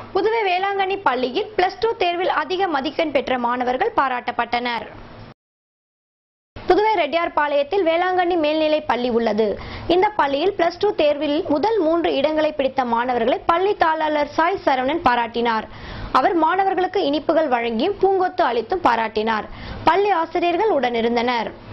புதுவை வேளாங்கண்ணி பள்ளியில் +2 தேர்வில் அதிக மதிப்பெண் பெற்ற மாணவர்கள் பாராட்டப்பட்டனர். புதுவை ரெட்டியார்பாளையத்தில் வேளாங்கண்ணி மேல்நிலை பள்ளி உள்ளது. இந்த பள்ளியில் +2 தேர்வில் முதல் 3 இடங்களை பிடித்த மாணவர்களை பள்ளி தாளாளர் சாய் சரவணன் பாராட்டினார். அவர் மாணவர்களுக்கு இனிப்புகள் வழங்கியும் பூங்கொத்து அளித்தும் பாராட்டினார். பள்ளி ஆசிரியர்கள் உடனிருந்தனர்.